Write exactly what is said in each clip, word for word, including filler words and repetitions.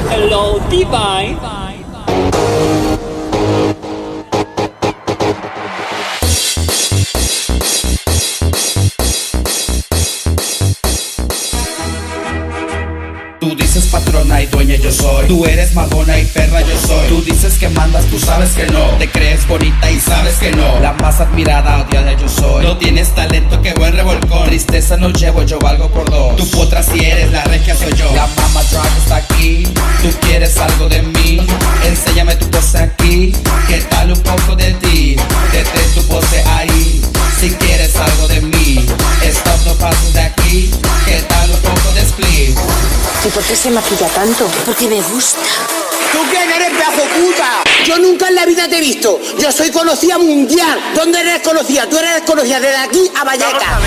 Hello, Divine. Tú dices patrona y dueña yo soy. Tú eres magona y perra yo soy. Tú dices que mandas, tú sabes que no. Te crees bonita y sabes que no. La más admirada, odiada yo soy. No tienes talento, que buen revolcón. Tristeza no llevo, yo valgo por dos. Tú potra si eres, la regia soy yo. La mama drag está aquí. Tú quieres algo de mí. Enséñame tu pose aquí. ¿Qué tal un poco de ti? Detén tu pose ahí. Si quieres algo de mí. Stop, no pases de aquí. ¿Qué tal un poco de split? ¿Y por qué se maquilla tanto? Porque me gusta. ¿Tú quién eres, pedazo puta? Yo nunca en la vida te he visto. Yo soy conocida mundial. ¿Dónde eres conocida? Tú eres conocida desde aquí a Vallecas.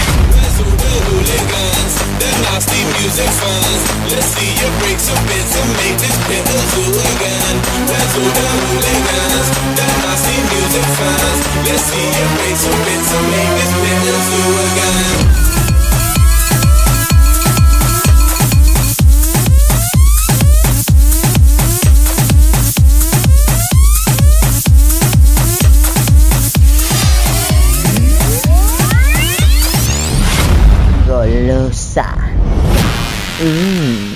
Golosa. Mm.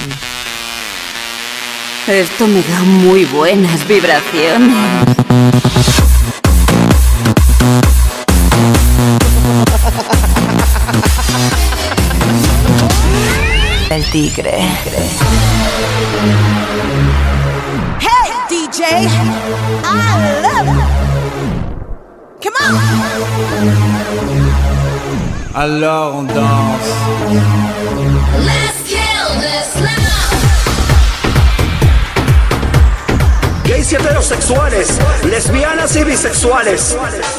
Esto me da muy buenas vibraciones. El tigre. Hey, D J, I love it. Come on. Alors on danse. Let's kill this love. Gays y heterosexuales, lesbianas y bisexuales,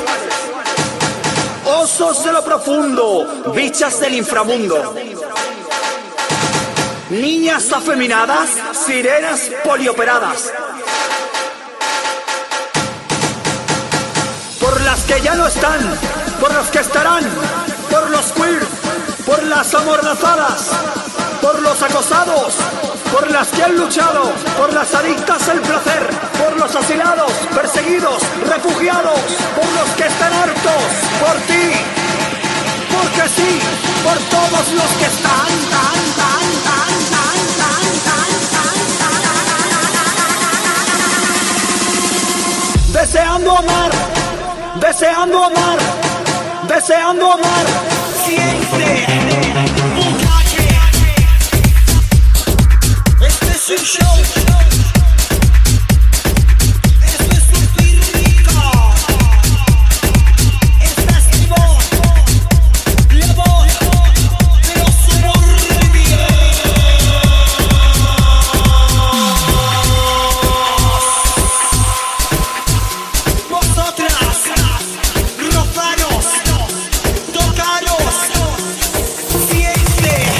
osos de lo profundo, bichas del inframundo, niñas afeminadas, sirenas polioperadas, por las que ya no están, por los que estarán, por los queer, por las amordazadas, por los acosados, por las que han luchado, por las adictas al placer, por los asilados, perseguidos, refugiados, por los que están hartos, por ti, porque sí, por todos los que están tan, tan, tan, tan, tan, tan, tan, tan, deseando amar, deseando amar, deseando amar. Siente un cache. Este es un show. Esto es un pirrico. Esta es mi voz. La voz de los suburbios. Vosotras, rozaros, tocaros, siente.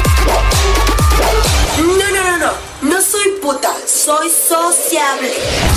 No, no, no, no. No soy puta. Soy sociable.